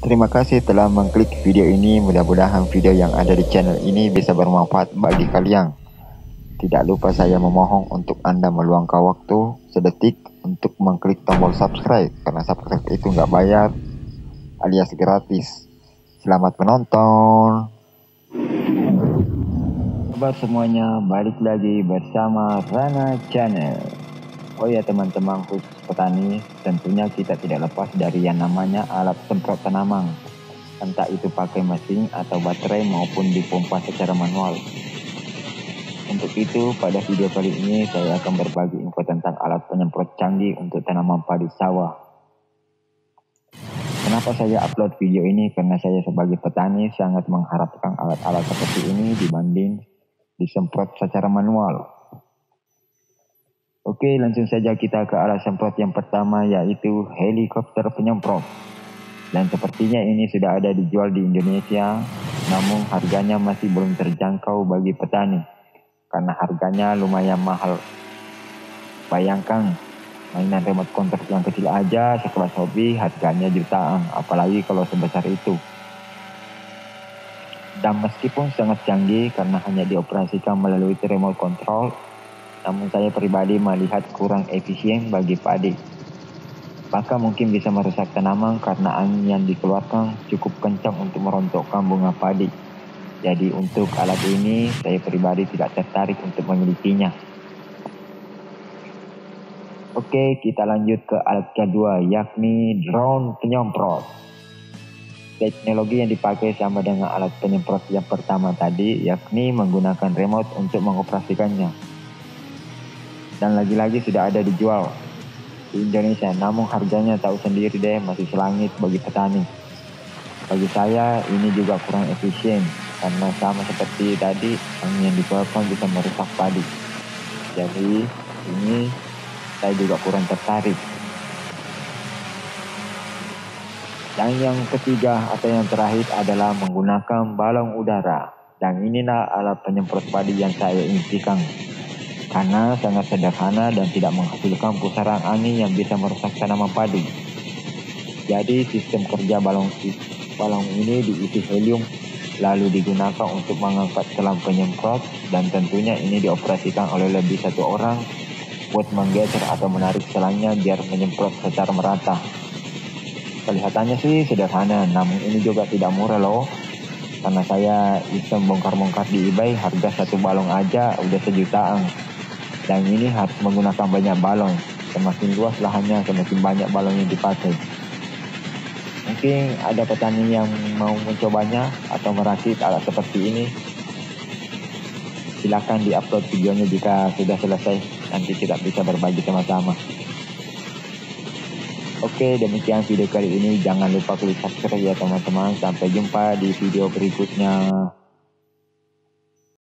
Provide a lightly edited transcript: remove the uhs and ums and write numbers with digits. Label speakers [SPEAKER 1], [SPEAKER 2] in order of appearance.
[SPEAKER 1] Terima kasih telah mengklik video ini. Mudah-mudahan video yang ada di channel ini bisa bermanfaat bagi kalian. Tidak lupa saya memohon untuk Anda meluangkan waktu sedetik untuk mengklik tombol subscribe, karena subscribe itu nggak bayar alias gratis. Selamat menonton. Kabar semuanya, balik lagi bersama Rana Channel. Oh ya teman-teman khusus petani, tentunya kita tidak lepas dari yang namanya alat semprot tanaman. Entah itu pakai mesin atau baterai maupun dipompa secara manual. Untuk itu, pada video kali ini saya akan berbagi info tentang alat penyemprot canggih untuk tanaman padi sawah. Kenapa saya upload video ini? Karena saya sebagai petani sangat mengharapkan alat-alat seperti ini dibanding disemprot secara manual. Oke, langsung saja kita ke alat semprot yang pertama, yaitu helikopter penyemprot. Dan sepertinya ini sudah ada dijual di Indonesia, namun harganya masih belum terjangkau bagi petani, karena harganya lumayan mahal. Bayangkan, mainan remote control yang kecil aja sekelas hobi harganya jutaan, apalagi kalau sebesar itu. Dan meskipun sangat canggih karena hanya dioperasikan melalui remote control, namun saya pribadi melihat kurang efisien bagi padi. Maka mungkin bisa merusak tanaman karena angin yang dikeluarkan cukup kencang untuk merontokkan bunga padi. Jadi untuk alat ini saya pribadi tidak tertarik untuk memilikinya. Oke, kita lanjut ke alat kedua, yakni drone penyemprot. Teknologi yang dipakai sama dengan alat penyemprot yang pertama tadi, yakni menggunakan remote untuk mengoperasikannya. Dan lagi-lagi sudah ada dijual di Indonesia, namun harganya tahu sendiri deh, masih selangit bagi petani. Bagi saya ini juga kurang efisien, karena sama seperti tadi, angin yang dikeluarkan bisa merusak padi. Jadi ini saya juga kurang tertarik. Dan yang ketiga atau yang terakhir adalah menggunakan balon udara. Dan inilah alat penyemprot padi yang saya impikan, karena sangat sederhana dan tidak menghasilkan pusaran angin yang bisa merusak tanaman padi. Jadi sistem kerja balon ini diisi helium, lalu digunakan untuk mengangkat selang penyemprot, dan tentunya ini dioperasikan oleh lebih satu orang buat menggeser atau menarik selangnya biar menyemprot secara merata. Kelihatannya sih sederhana, namun ini juga tidak murah loh. Karena saya iseng bongkar-bongkar di eBay, harga satu balon aja udah sejutaan. Dan ini harus menggunakan banyak balon. Semakin luas lahannya, semakin banyak balon yang dipakai. Mungkin ada petani yang mau mencobanya atau merakit alat seperti ini. Silakan di-upload videonya jika sudah selesai. Nanti kita bisa berbagi sama-sama. Oke, demikian video kali ini. Jangan lupa klik subscribe ya teman-teman. Sampai jumpa di video berikutnya.